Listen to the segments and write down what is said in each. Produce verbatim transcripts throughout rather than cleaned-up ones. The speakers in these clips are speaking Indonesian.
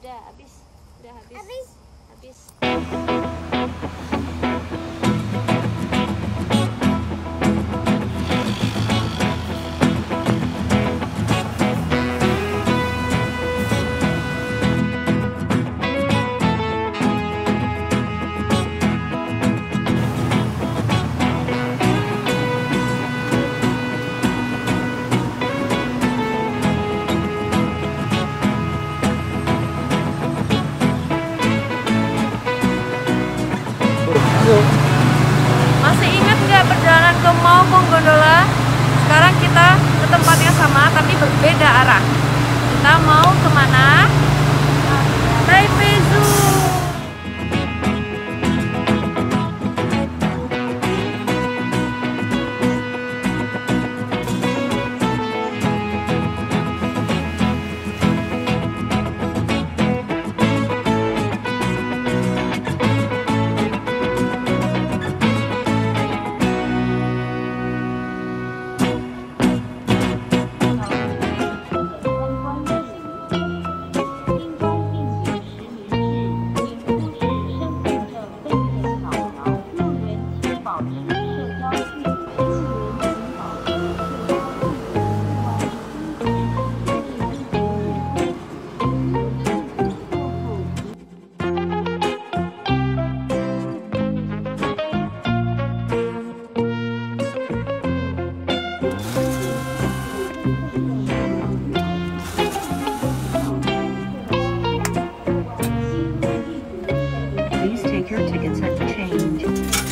Udah habis. Udah habis. Habis. Habis. Masih ingat nggak perjalanan ke Maupung Gondola? Sekarang kita ke tempat yang sama tapi berbeda arah. Kita mau kemana? Taipei Zoo. Please take your tickets at the change.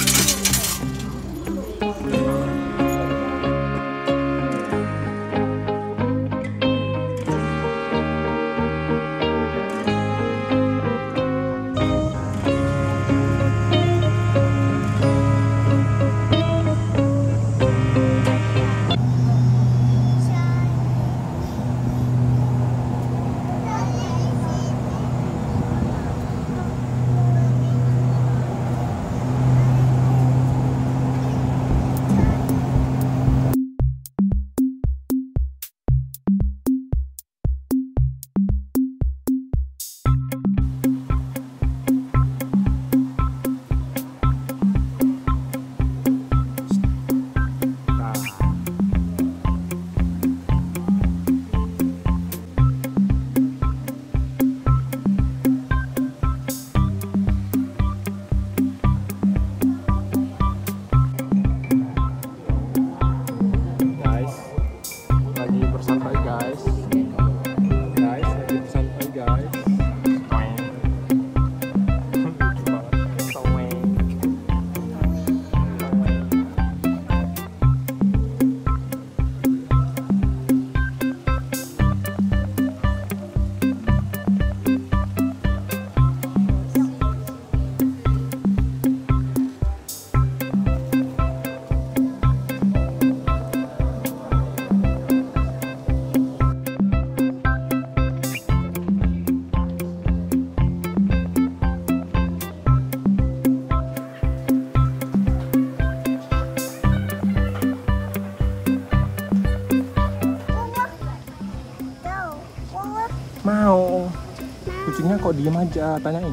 Mau. Kucingnya kok diem aja, tanyain.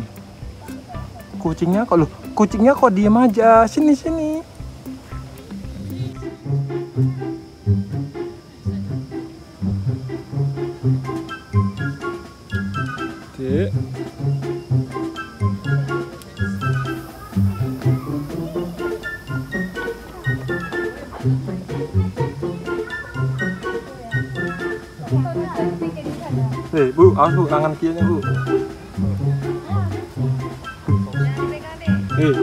Kucingnya kok lu, kucingnya kok diem aja. Sini sini. Dek. Eh, Bu, awas Bu, tangan kirinya Bu. Eh.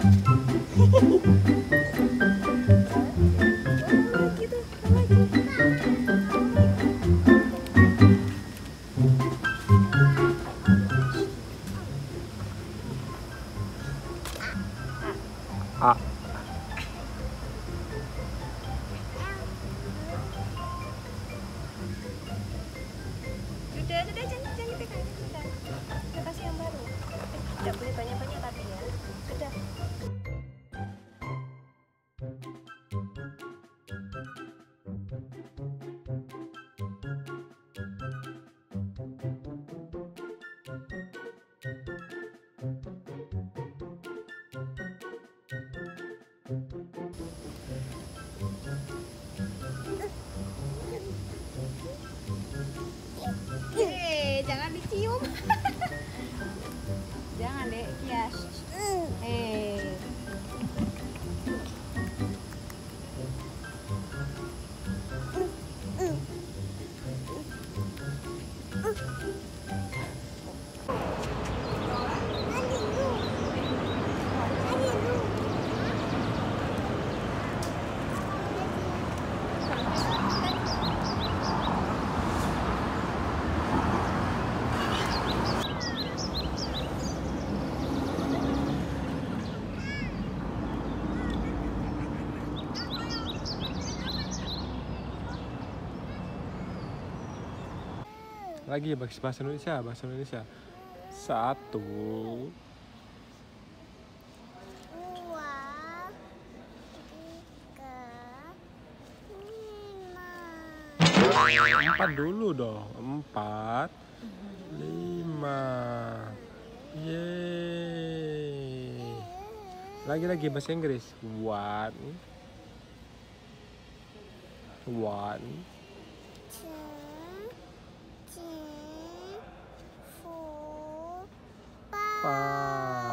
A. Sudah, sudah, jangan, jangan dipegang. Sudah. Kita kasih yang baru. Tidak boleh banyak-banyak tapi ya. Sudah. Lagi bahasa Indonesia, bahasa Indonesia. Satu. Dua, tiga, lima. Empat dulu dong. Empat, lima. Yeay. Lagi-lagi bahasa Inggris. One. One. Two, three, four, five. Five.